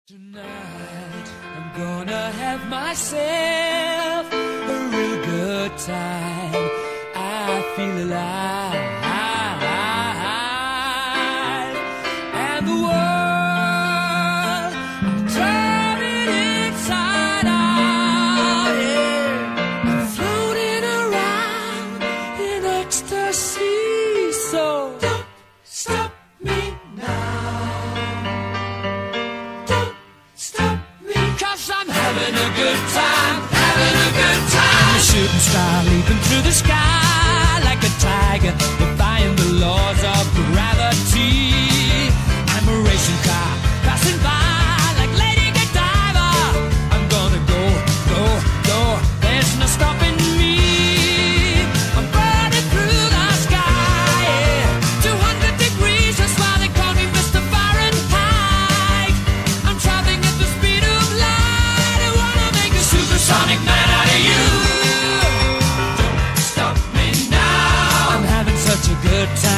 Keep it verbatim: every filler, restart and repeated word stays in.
Tonight I'm gonna have myself a real good time. I feel alive, and the world I'm turning inside out. Yeah, I'm floating around in ecstasy. So don't stop me now. I'm having a good time, having a good time. A shooting star leaping through the sky like a tiger, defying the laws of gravity. I'm a racing car passing by like Lady Godiva. I'm gonna go, go, go. There's no stopping me. I'm burning through the sky, yeah. two hundred degrees, that's why they call me Mister Fahrenheit. I'm traveling at the speed of light. Supersonic man out of you. Don't stop me now. I'm having such a good time.